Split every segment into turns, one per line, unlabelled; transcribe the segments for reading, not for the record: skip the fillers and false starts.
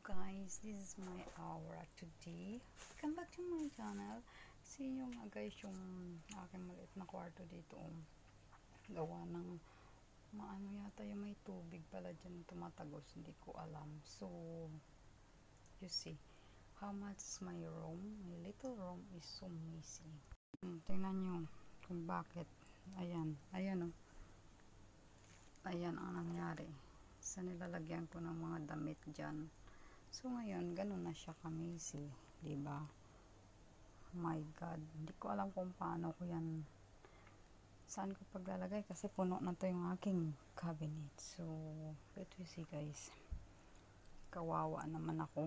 guys, this is my aura today. Welcome back to my channel. See nyo nga guys yung aking maliit na kwarto dito. Gawa ng maano yata yung may tubig pala dyan tumatagos. Hindi ko alam. So, you see how much is my room. My little room is so messy. Tingnan nyo kung bakit. Ayan. Ayan oh. Ayan ang nangyari. Sa nilalagyan ko ng mga damit dyan. So ngayon, ganun na siya kamisi, diba? My God, hindi ko alam kung paano ko yan, saan ko paglalagay kasi puno na to yung aking cabinet. So, let me see guys. Kawawa naman ako.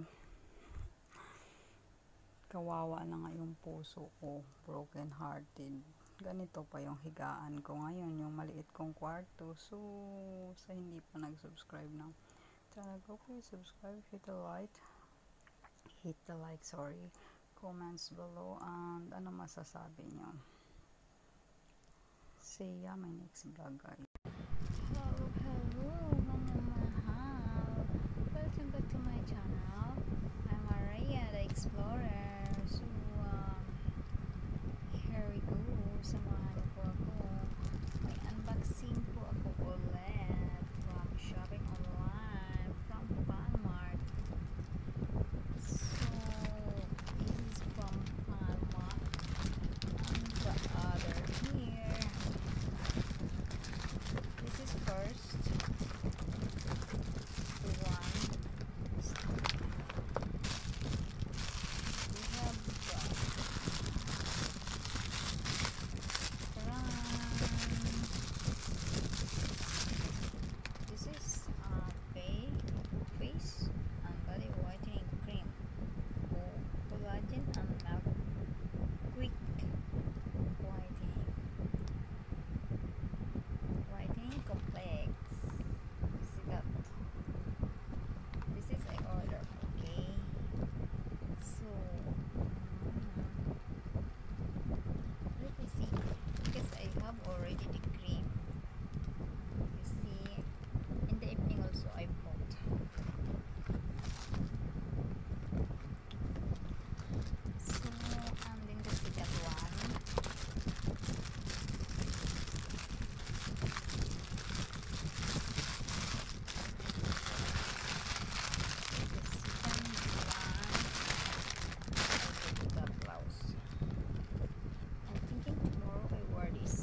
Kawawa na nga yung puso ko, broken hearted. Ganito pa yung higaan ko ngayon, yung maliit kong kwarto. So, sa hindi pa nag-subscribe ng channel ko, please subscribe, hit the like, sorry, comments below, and ano masasabi nyo. See ya my next vlog guys. Hello mga mahal, welcome back to my channel. I'm Maria the Explorer. So here we go, samahan po ako. May unboxing po ako ulit from shopping online from Walmart. So this is from Walmart, and the other here, this is first the one we have this is face and body whitening cream, collagen and milk quick whitening complex. See that? This is I order, okay? So let me see, because I have already the cream. You see, in the evening also I bought. So, and then the second one, the blouse. I'm thinking tomorrow I wear this.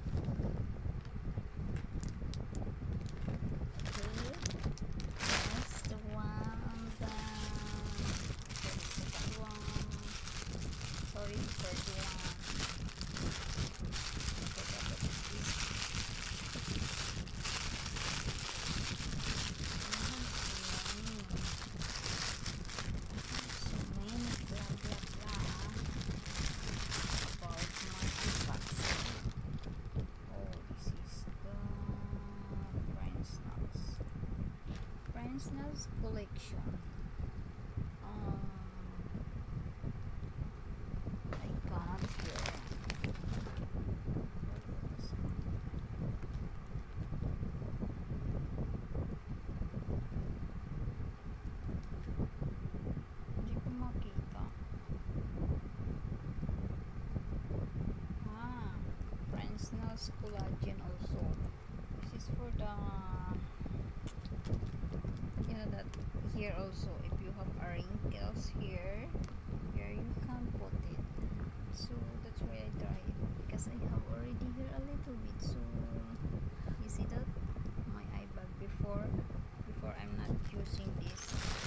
Okay, that's the one. The second one. Sorry, third one. I forgot what is this. So many blah blah blah about my unboxing. Oh, this is the French collection. I got here. Hindi ko makita. French Nails collagen also. This is for the, you know that here also, if you have wrinkles here you can put it. So that's why I try it, because I have already here a little bit. So you see that my eye bag before I'm not using this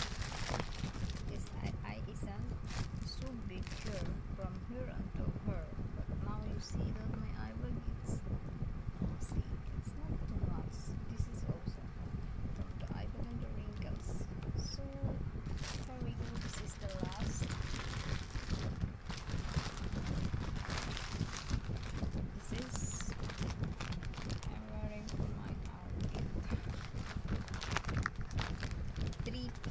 eye isn't so big here from here until here, but now you see that my eye bag is, see, it's not too much. This is also from the eye bag and the wrinkles. So here we go, this is the last. This is I'm wearing for my outfit. 3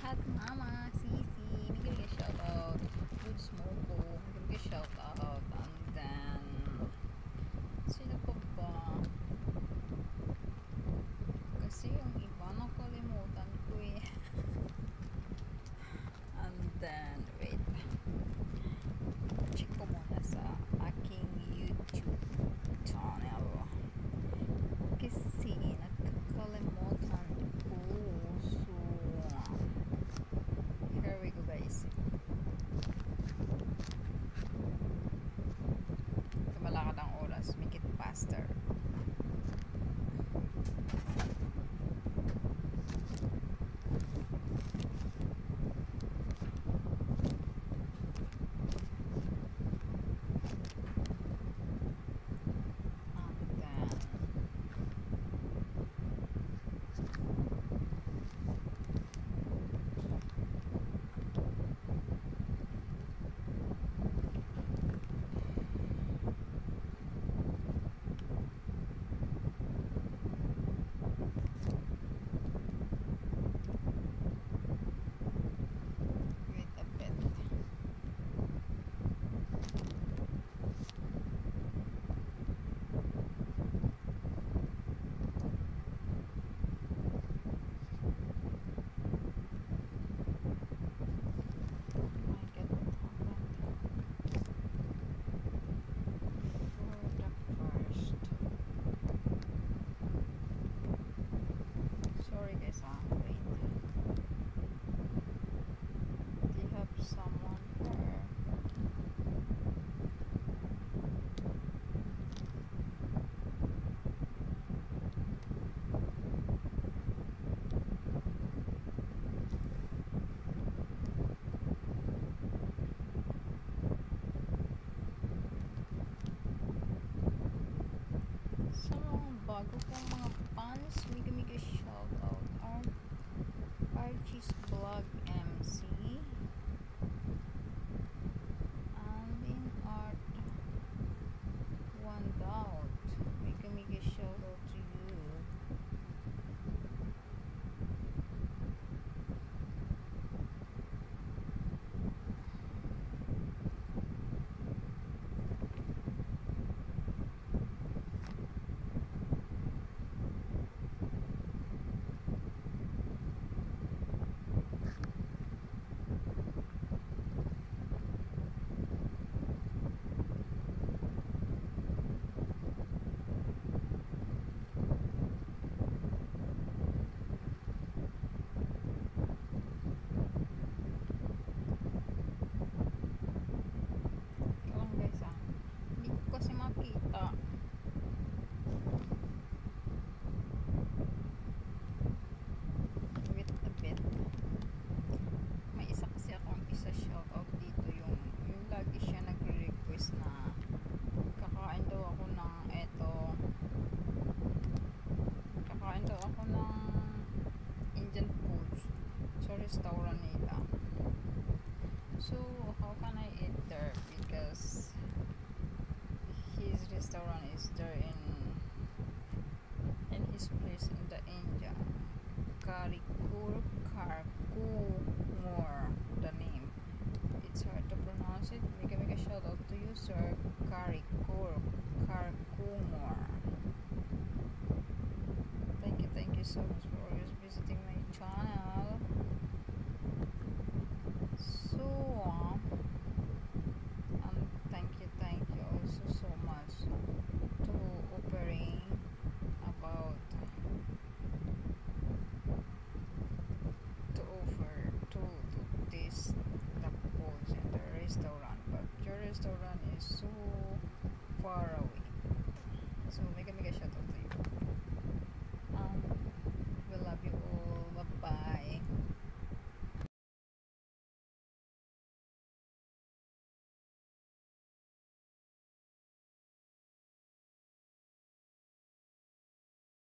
Hot Mama, Sisi, bigyan ka shoutout. Good Smoko, bigyan ka shoutout. And then, sino pa ba? Kasi yung iba nakalimutan ko eh. And then, wait. Check ko muna sa aking YouTube channel. Kasi nakakalimutan ko. So, here we go guys. Tumalakad ang oras. Make it faster. Sorry guys, wait. Do you have someone here? Sa mga bago kong mga fans, mega shoutout are Archie's Vlog MC, Alvin Art, One Doubt, mega shoutout to you. Makita. Wait a bit. May isa kasi akong shoutout dito yung lagi siya nagre-request na kakain daw ako ng Indian food sa restaurant nila. So how can I eat there because his restaurant is there in his place in the India. Karikul Karkumor, the name. It's hard to pronounce it. Make a shout out to you, sir. Karikul Karkumor. Thank you so much for always visiting my channel. So thank you also so much to offering about to offer to taste the foods in the restaurant, but your restaurant is so far away.